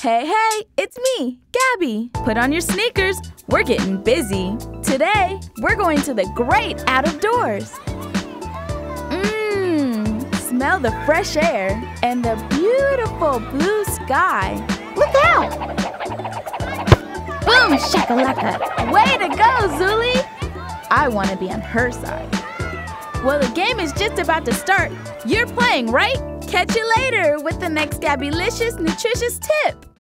Hey, hey, it's me, Gabby. Put on your sneakers. We're getting busy. Today, we're going to the great out of doors. Smell the fresh air and the beautiful blue sky. Look out! Boom, shakalaka! Way to go, Zuli! I want to be on her side. Well, the game is just about to start. You're playing, right? Catch you later with the next Gabbylicious Nutritious Tip.